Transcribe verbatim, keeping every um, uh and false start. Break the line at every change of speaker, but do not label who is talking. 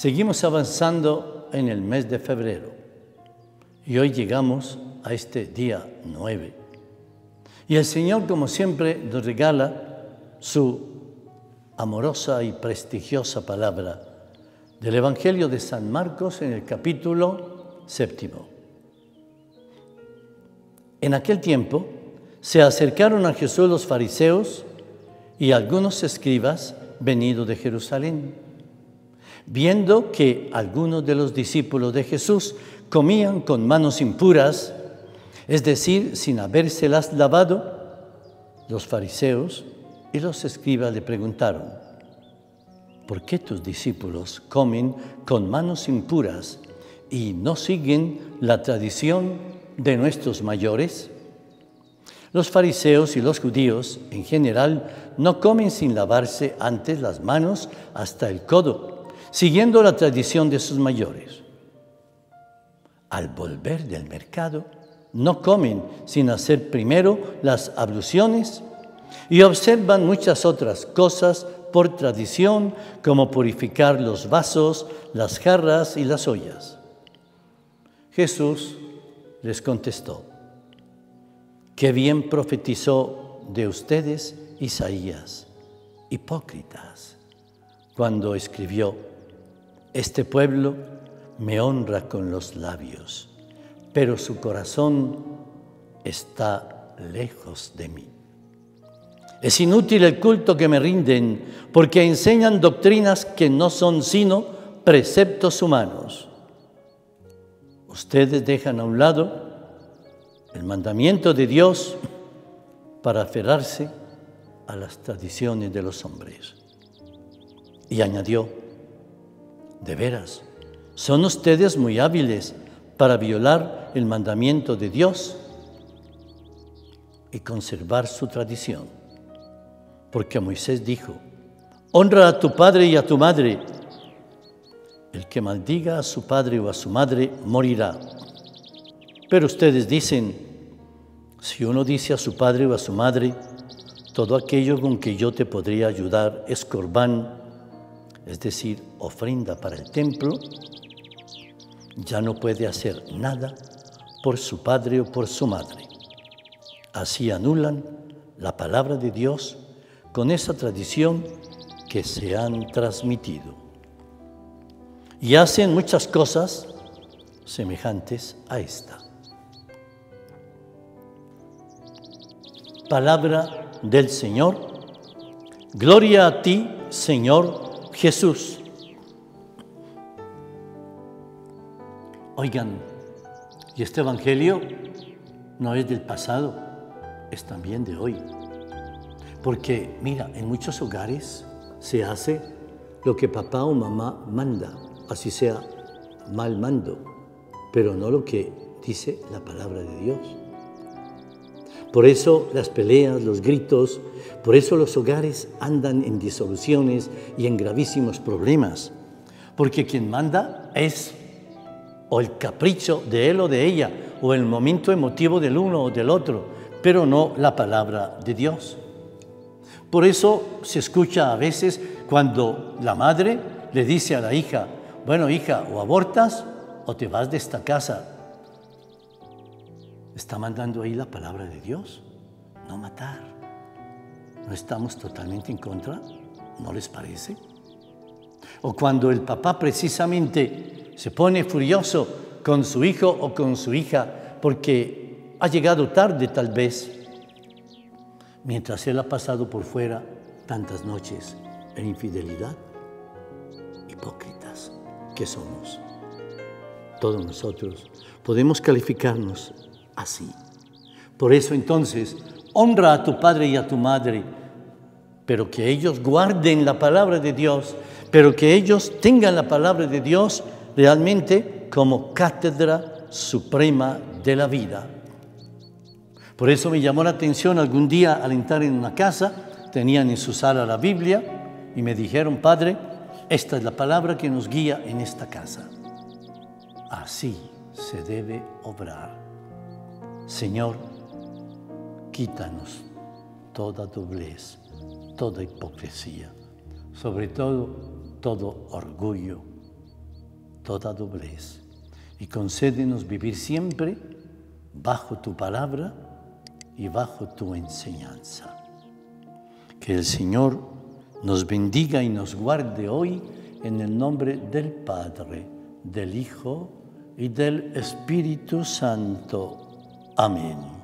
Seguimos avanzando en el mes de febrero y hoy llegamos a este día nueve. Y el Señor, como siempre, nos regala su amorosa y prestigiosa palabra del Evangelio de San Marcos en el capítulo séptimo. En aquel tiempo se acercaron a Jesús los fariseos y algunos escribas venidos de Jerusalén. Viendo que algunos de los discípulos de Jesús comían con manos impuras, es decir, sin habérselas lavado, los fariseos y los escribas le preguntaron: ¿por qué tus discípulos comen con manos impuras y no siguen la tradición de nuestros mayores? Los fariseos y los judíos en general no comen sin lavarse antes las manos hasta el codo, siguiendo la tradición de sus mayores. Al volver del mercado, no comen sin hacer primero las abluciones y observan muchas otras cosas por tradición, como purificar los vasos, las jarras y las ollas. Jesús les contestó: qué bien profetizó de ustedes Isaías, hipócritas, cuando escribió: este pueblo me honra con los labios, pero su corazón está lejos de mí. Es inútil el culto que me rinden, porque enseñan doctrinas que no son sino preceptos humanos. Ustedes dejan a un lado el mandamiento de Dios para aferrarse a las tradiciones de los hombres. Y añadió: de veras, son ustedes muy hábiles para violar el mandamiento de Dios y conservar su tradición. Porque Moisés dijo: honra a tu padre y a tu madre. El que maldiga a su padre o a su madre morirá. Pero ustedes dicen: si uno dice a su padre o a su madre, todo aquello con que yo te podría ayudar es corbán, es decir, ofrenda para el templo, ya no puede hacer nada por su padre o por su madre. Así anulan la palabra de Dios con esa tradición que se han transmitido. Y hacen muchas cosas semejantes a esta. Palabra del Señor. Gloria a ti, Señor Jesús. Oigan, y este evangelio no es del pasado, es también de hoy. Porque, mira, en muchos hogares se hace lo que papá o mamá manda, así sea mal mando, pero no lo que dice la palabra de Dios. Por eso las peleas, los gritos, por eso los hogares andan en disoluciones y en gravísimos problemas. Porque quien manda es o el capricho de él o de ella, o el momento emotivo del uno o del otro, pero no la palabra de Dios. Por eso se escucha a veces cuando la madre le dice a la hija: bueno, hija, o abortas o te vas de esta casa. Está mandando ahí la palabra de Dios, no matar. ¿No estamos totalmente en contra? ¿No les parece? O cuando el papá precisamente se pone furioso con su hijo o con su hija porque ha llegado tarde tal vez, mientras él ha pasado por fuera tantas noches en infidelidad. Hipócritas que somos. Todos nosotros podemos calificarnos así. Por eso entonces, honra a tu padre y a tu madre, pero que ellos guarden la palabra de Dios, pero que ellos tengan la palabra de Dios realmente como cátedra suprema de la vida. Por eso me llamó la atención algún día al entrar en una casa, tenían en su sala la Biblia y me dijeron: padre, esta es la palabra que nos guía en esta casa. Así se debe obrar. Señor, quítanos toda doblez, toda hipocresía, sobre todo todo orgullo toda doblez y concédenos vivir siempre bajo tu palabra y bajo tu enseñanza. Que el Señor nos bendiga y nos guarde hoy en el nombre del Padre, del Hijo y del Espíritu Santo. Amén.